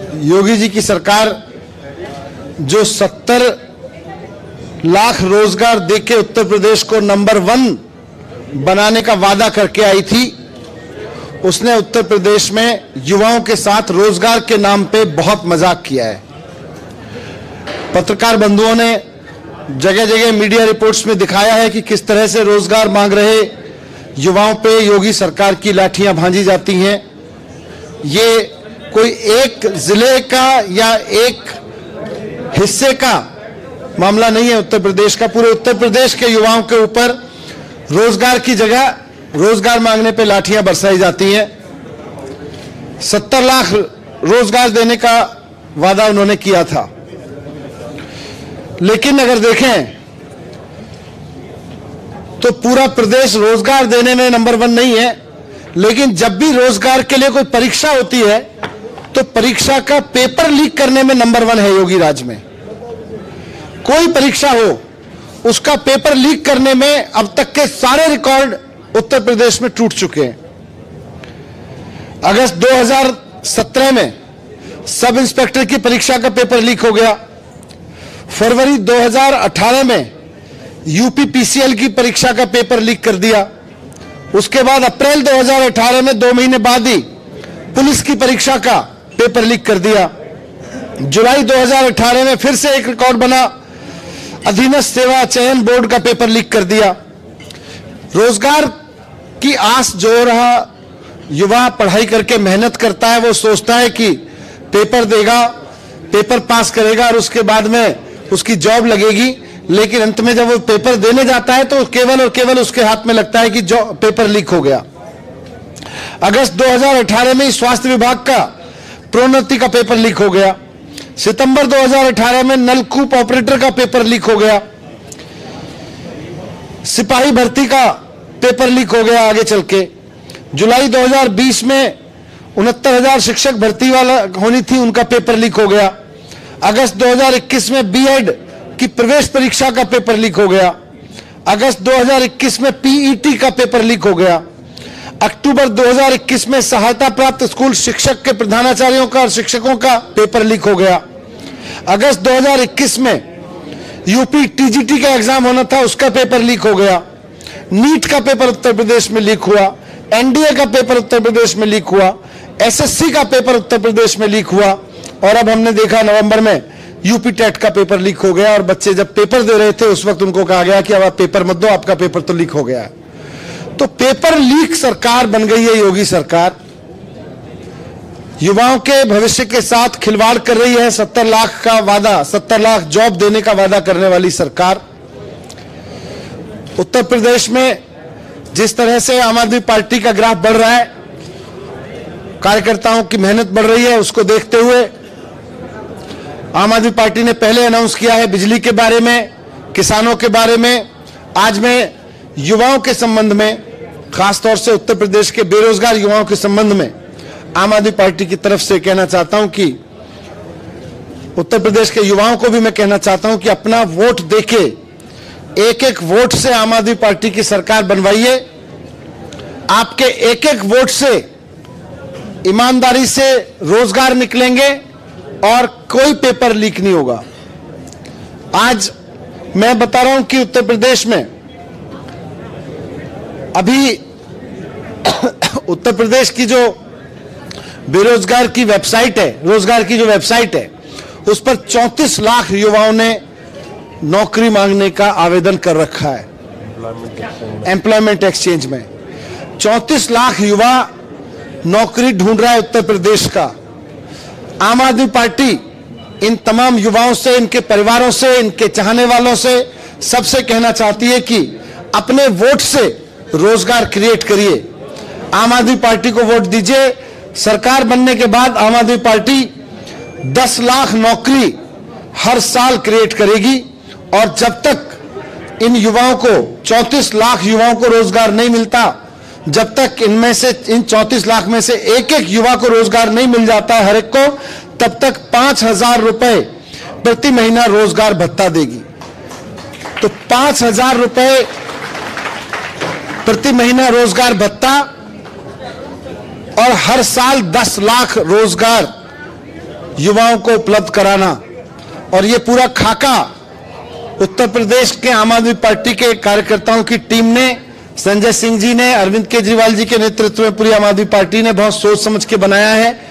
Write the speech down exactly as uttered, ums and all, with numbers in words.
योगी जी की सरकार जो सत्तर लाख रोजगार देके उत्तर प्रदेश को नंबर वन बनाने का वादा करके आई थी, उसने उत्तर प्रदेश में युवाओं के साथ रोजगार के नाम पे बहुत मजाक किया है। पत्रकार बंधुओं ने जगह जगह मीडिया रिपोर्ट्स में दिखाया है कि किस तरह से रोजगार मांग रहे युवाओं पे योगी सरकार की लाठियां भांजी जाती हैं। ये कोई एक जिले का या एक हिस्से का मामला नहीं है उत्तर प्रदेश का, पूरे उत्तर प्रदेश के युवाओं के ऊपर रोजगार की जगह रोजगार मांगने पे लाठियां बरसाई जाती हैं। सत्तर लाख रोजगार देने का वादा उन्होंने किया था, लेकिन अगर देखें तो पूरा प्रदेश रोजगार देने में नंबर वन नहीं है। लेकिन जब भी रोजगार के लिए कोई परीक्षा होती है तो परीक्षा का पेपर लीक करने में नंबर वन है योगी राज में। कोई परीक्षा हो उसका पेपर लीक करने में अब तक के सारे रिकॉर्ड उत्तर प्रदेश में टूट चुके हैं। अगस्त दो हज़ार सत्रह में सब इंस्पेक्टर की परीक्षा का पेपर लीक हो गया। फरवरी दो हज़ार अठारह में यूपी पीसीएल की परीक्षा का पेपर लीक कर दिया। उसके बाद अप्रैल दो हज़ार अठारह में दो महीने बाद ही पुलिस की परीक्षा का पेपर लीक कर दिया। जुलाई दो हज़ार अठारह में फिर से एक रिकॉर्ड बना, अधीनस्थ सेवा चयन बोर्ड का पेपर लीक कर दिया। रोजगार की आस जो रहा युवा पढ़ाई करके मेहनत करता है, वो सोचता है कि पेपर देगा, पेपर पास करेगा और उसके बाद में उसकी जॉब लगेगी। लेकिन अंत में जब वो पेपर देने जाता है तो केवल और केवल उसके हाथ में लगता है कि जो पेपर लीक हो गया। अगस्त दो हज़ार अठारह में स्वास्थ्य विभाग का प्रोन्नति का पेपर लीक हो गया। सितंबर दो हज़ार अठारह में नलकूप ऑपरेटर का पेपर लीक हो गया। सिपाही भर्ती का पेपर लीक हो गया आगे चल के। जुलाई दो हज़ार बीस में उनहत्तर हजार शिक्षक भर्ती वाला होनी थी, उनका पेपर लीक हो गया। अगस्त दो हज़ार इक्कीस में बीएड की प्रवेश परीक्षा का पेपर लीक हो गया। अगस्त दो हज़ार इक्कीस में पीईटी का पेपर लीक हो गया। अक्टूबर दो हज़ार इक्कीस में सहायता प्राप्त स्कूल शिक्षक के प्रधानाचार्यों का और शिक्षकों का पेपर लीक हो गया। अगस्त दो हज़ार इक्कीस में यूपी टीजीटी का एग्जाम होना था, उसका पेपर लीक हो गया। नीट का पेपर उत्तर प्रदेश में लीक हुआ। एनडीए का पेपर उत्तर प्रदेश में लीक हुआ। एसएससी का पेपर उत्तर प्रदेश में लीक हुआ। और अब हमने देखा नवंबर में यूपी टेट का पेपर लीक हो गया। और बच्चे जब पेपर दे रहे थे उस वक्त उनको कहा गया कि अब आप पेपर मत दो, आपका पेपर तो लीक हो गया है। तो पेपर लीक सरकार बन गई है योगी सरकार। युवाओं के भविष्य के साथ खिलवाड़ कर रही है। सत्तर लाख का वादा, सत्तर लाख जॉब देने का वादा करने वाली सरकार। उत्तर प्रदेश में जिस तरह से आम आदमी पार्टी का ग्राफ बढ़ रहा है, कार्यकर्ताओं की मेहनत बढ़ रही है, उसको देखते हुए आम आदमी पार्टी ने पहले अनाउंस किया है बिजली के बारे में, किसानों के बारे में। आज मैं युवाओं के संबंध में, खासतौर से उत्तर प्रदेश के बेरोजगार युवाओं के संबंध में आम आदमी पार्टी की तरफ से कहना चाहता हूं कि उत्तर प्रदेश के युवाओं को भी मैं कहना चाहता हूं कि अपना वोट देके, एक एक वोट से आम आदमी पार्टी की सरकार बनवाइए। आपके एक एक वोट से ईमानदारी से रोजगार निकलेंगे और कोई पेपर लीक नहीं होगा। आज मैं बता रहा हूं कि उत्तर प्रदेश में अभी उत्तर प्रदेश की जो बेरोजगार की वेबसाइट है, रोजगार की जो वेबसाइट है, उस पर चौंतीस लाख युवाओं ने नौकरी मांगने का आवेदन कर रखा है। एम्प्लॉयमेंट एक्सचेंज में चौंतीस लाख युवा नौकरी ढूंढ रहा है उत्तर प्रदेश का। आम आदमी पार्टी इन तमाम युवाओं से, इनके परिवारों से, इनके चाहने वालों से, सबसे कहना चाहती है कि अपने वोट से रोजगार क्रिएट करिए। आम आदमी पार्टी को वोट दीजिए। सरकार बनने के बाद आम आदमी पार्टी दस लाख नौकरी हर साल क्रिएट करेगी। और जब तक इन युवाओं को, चौंतीस लाख युवाओं को रोजगार नहीं मिलता, जब तक इनमें से, इन चौंतीस लाख में से एक एक युवा को रोजगार नहीं मिल जाता हर एक को, तब तक पांच हजार रुपए प्रति महीना रोजगार भत्ता देगी। तो पांच हजार रुपए प्रति महीना रोजगार भत्ता और हर साल दस लाख रोजगार युवाओं को उपलब्ध कराना, और ये पूरा खाका उत्तर प्रदेश के आम आदमी पार्टी के कार्यकर्ताओं की टीम ने, संजय सिंह जी ने, अरविंद केजरीवाल जी के नेतृत्व में पूरी आम आदमी पार्टी ने बहुत सोच समझ के बनाया है।